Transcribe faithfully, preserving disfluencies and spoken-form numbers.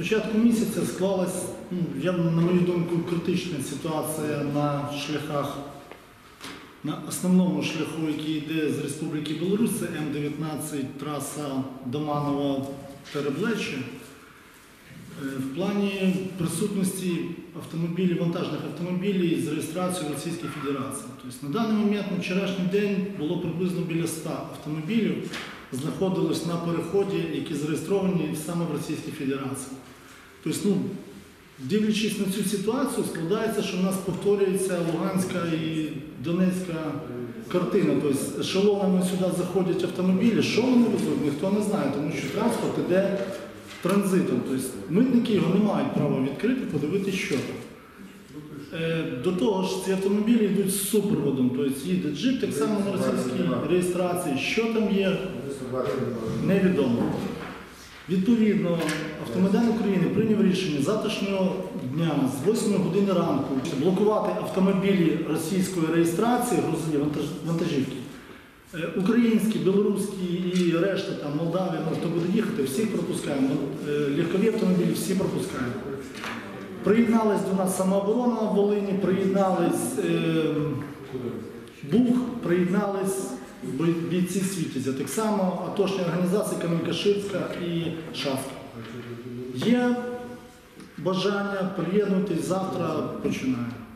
початку місяця склалась, ну, я, на мою думку, критична ситуація на шляхах, на основному шляху, який йде з Республіки Білорусь, це М дев'ятнадцять, траса Доманово-Переблеччя. В плані присутності автомобілів, вантажних автомобілів з реєстрацією Російської Федерації. Тобто, на даний момент, на вчорашній день, було приблизно біля ста автомобілів, знаходились на переході, які зареєстровані саме в Російській Федерації. Тобто, ну, дивлячись на цю ситуацію, складається, що в нас повторюється Луганська і Донецька картина. Тобто, ешелонами сюди заходять автомобілі, що вони везуть, ніхто не знає, тому що транспорт іде транзитом. Тобто, митники його не мають права відкрити, подивитися, що там. До того ж, ці автомобілі йдуть з супроводом, тобто їде джип, так само на російській реєстрації. Що там є, невідомо. Відповідно, Автомайдан України прийняв рішення завтрашнього дня з восьмої години ранку блокувати автомобілі російської реєстрації, грузові вантажівки. Українські, білоруські і решта, там, Молдавія, хто буде їхати, всіх пропускаємо. Легкові автомобілі всі пропускаємо. Приєднались до нас самооборона в Волині, приєднались е, Буг, приєднались бійці Світязя. Так само атошні організації Камінь-Каширська і Шавка. Є бажання приєднуватись, завтра починаємо.